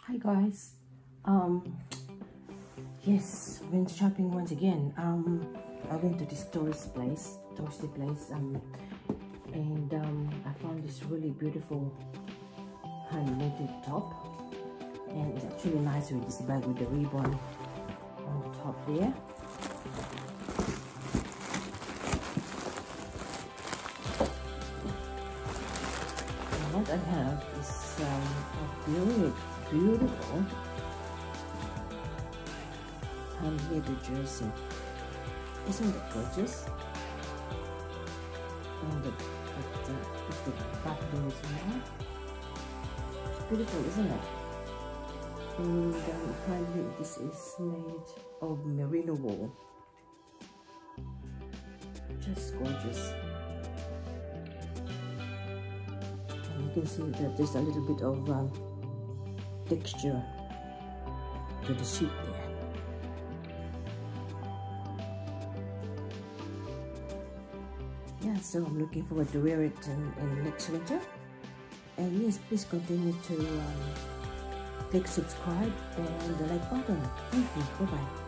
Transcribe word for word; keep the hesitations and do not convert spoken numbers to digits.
Hi guys, um yes, went shopping once again. um I went to this tourist place touristy place um and um I found this really beautiful hand knitted top, and it's actually nice with this bag with the ribbon on the top there. And what I have is um, a very beautiful hand-knitted jersey. Isn't it gorgeous? And the, the, the, the back there as well. It's beautiful, isn't it? And um, apparently this is made of merino wool. Just gorgeous. And you can see that there's a little bit of um, texture to the sheet there. Yeah, so I'm looking forward to wear it in, in next winter. And yes, please continue to um, click subscribe and the like button. Thank you. Bye bye.